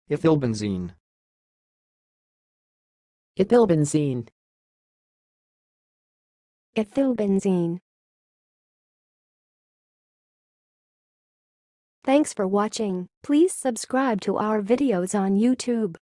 ethylbenzene, ethylbenzene, ethylbenzene. Thanks for watching. Please subscribe to our videos on YouTube.